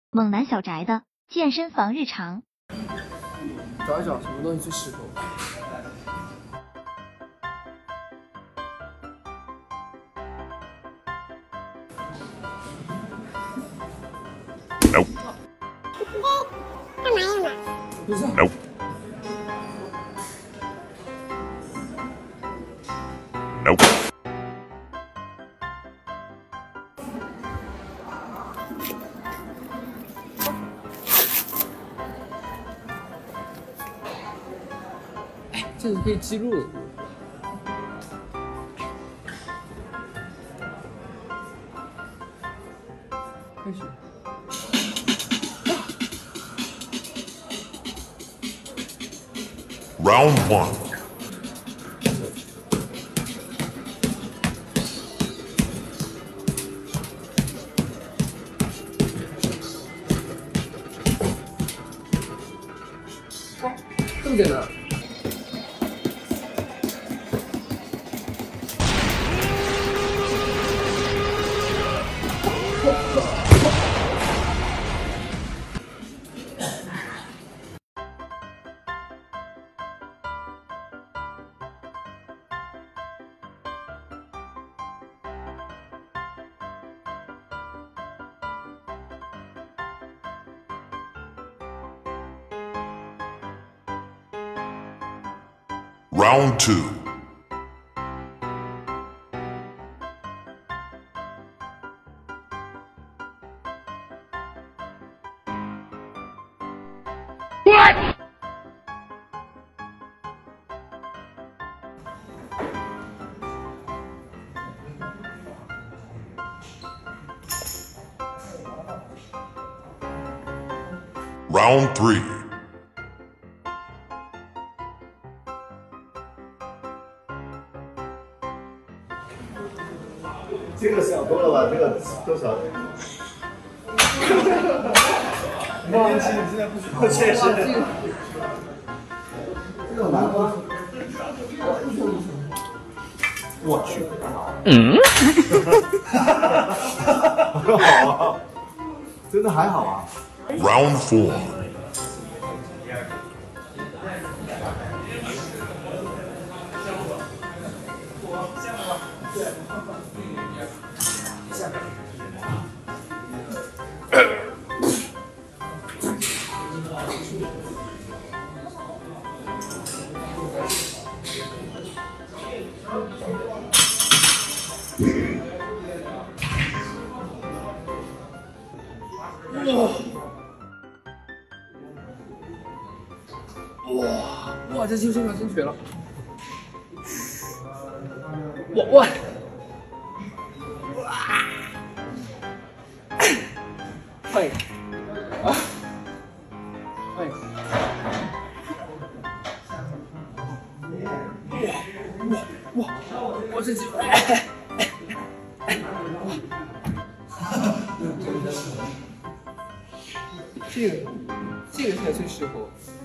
猛男小宅的健身房日常。 找一找什么东西最适合我。 干嘛用的？ 不是。哎，这是可以记录的。开始。 Round 1. 哦，这么简单。 Round 2. What? Round 3. 这个小多了吧？这个多少？忘记现在不知道，确实。这个难吗？我去，还好啊，真的还好啊。 Round 4. 哇，这健身房真绝了！哇！快！啊！快！哇！这肌肉！这个才最适合我。